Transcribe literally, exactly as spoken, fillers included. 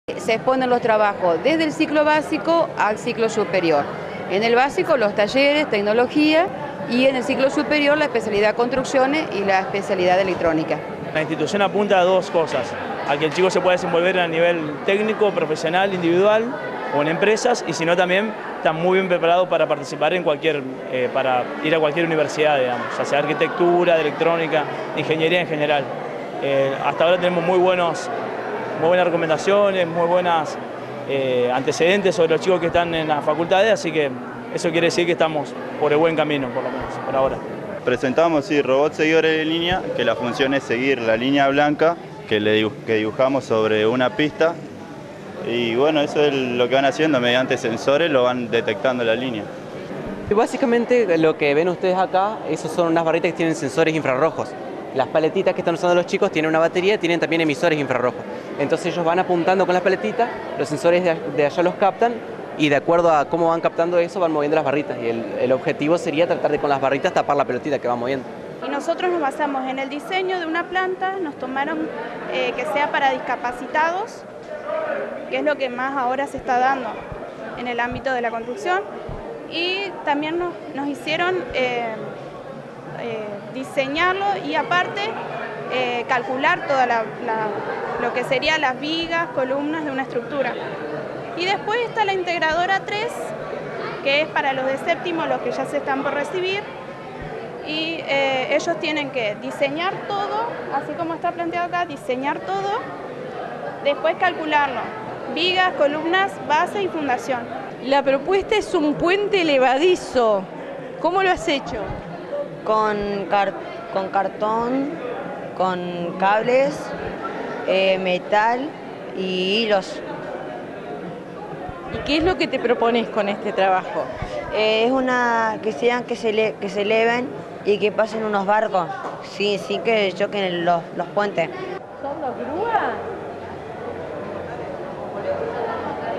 Se exponen los trabajos desde el ciclo básico al ciclo superior. En el básico los talleres, tecnología, y en el ciclo superior la especialidad construcciones y la especialidad de electrónica. La institución apunta a dos cosas: a que el chico se pueda desenvolver a nivel técnico, profesional, individual o en empresas, y si no también está muy bien preparado para participar en cualquier, eh, para ir a cualquier universidad, digamos, ya sea arquitectura, de electrónica, ingeniería en general. Eh, hasta ahora tenemos muy buenos muy buenas recomendaciones, muy buenas eh, antecedentes sobre los chicos que están en las facultades, así que eso quiere decir que estamos por el buen camino, por lo menos, por ahora. Presentamos sí, robots seguidores de línea, que la función es seguir la línea blanca que, le dibuj que dibujamos sobre una pista, y bueno, eso es lo que van haciendo, mediante sensores lo van detectando la línea. Y básicamente lo que ven ustedes acá, esos son unas barritas que tienen sensores infrarrojos. Las paletitas que están usando los chicos tienen una batería, tienen también emisores infrarrojos. Entonces ellos van apuntando con las paletitas, los sensores de, de allá los captan y de acuerdo a cómo van captando eso van moviendo las barritas. Y el, el objetivo sería tratar de con las barritas tapar la pelotita que va moviendo. Y nosotros nos basamos en el diseño de una planta, nos tomaron eh, que sea para discapacitados, que es lo que más ahora se está dando en el ámbito de la construcción, y también nos, nos hicieron eh, eh, diseñarlo y aparte eh, calcular toda la, la, lo que serían las vigas, columnas de una estructura. Y después está la integradora tres, que es para los de séptimo, los que ya se están por recibir, y eh, ellos tienen que diseñar todo, así como está planteado acá, diseñar todo, después calcularlo, vigas, columnas, base y fundación. La propuesta es un puente levadizo. ¿Cómo lo has hecho? Con, car con cartón, con cables, eh, metal y hilos. ¿Y qué es lo que te propones con este trabajo? Eh, es una que sean que se, le que se eleven y que pasen unos barcos, sí, sí que choquen los, los puentes. ¿Son dos grúas?